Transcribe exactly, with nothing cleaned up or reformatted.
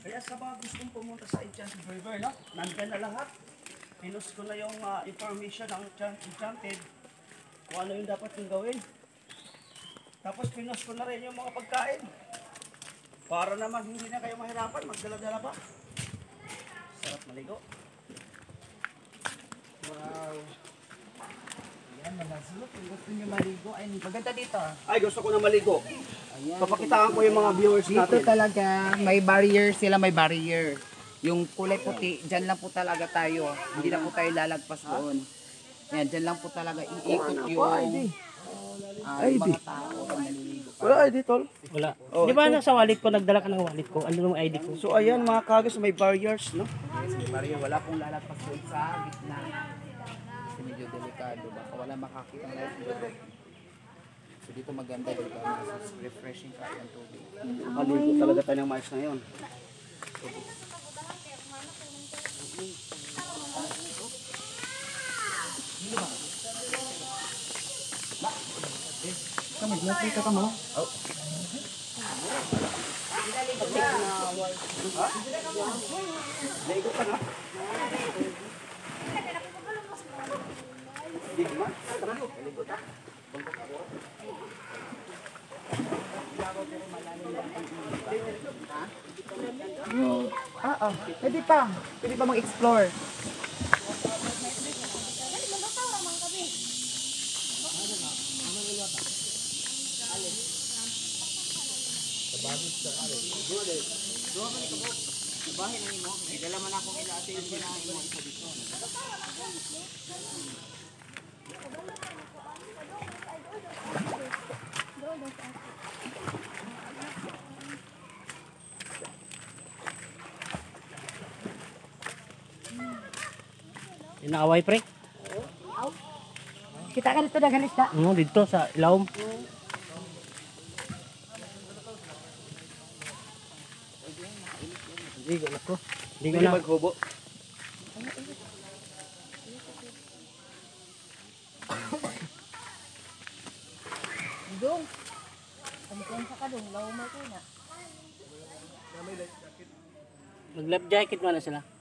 Kaya sa mga gustong pumunta sa Enchanted River, no? Nandyan na lahat. Pinost ko na yung uh, information ng Enchanted kung ano yung dapat yung gawin. Tapos pinost ko na rin yung mga pagkain. Para naman hindi na kayo mahirapan, magdala-dala pa. Sarap maligo. Wow. Yan, mga sulok. Kung gusto nyo maligo, ay maganda dito. Ay, gusto ko na maligo. Ayan. Papakitaan ko yung mga viewers Dito natin. talaga, may barrier sila, may barrier. Yung kulay puti, dyan lang po talaga tayo. Hindi na po tayo lalagpas doon. Yan, dyan lang po talaga iikot yung uh, mga tao na naliligo. Wala I D, tol. Wala. Oh, Di ba nasa wallet ko, nagdala ka ng wallet ko? Ano yung I D ko? So ayan mga kagas, may barriers, no? Yes, may barrier. Wala pong lalagpas doon sa gitna. Kasi medyo delikado. Baka wala makakita ng life. So dito maganda, diba? Mas refreshing ka yung tubig. Maligo talaga tayo ng mais na yun. Kami, lapit ka mo. Oh. Ligo ka na? Ligo man? Tara, ligo ta. Ah, ah. Pwede pa. Pwede pa mag-explore. Bahay na mo. Dala man akong ilate yung sinahin mo isa dito. Inaaway pre? Kita ka dito nagalis na. Oo, dito sa ilawom. Ligo na ko. Ligo Hindi na. maghubo. Dong. Ang sa kadong, law mo ko na. Mag-life jacket mo na sila.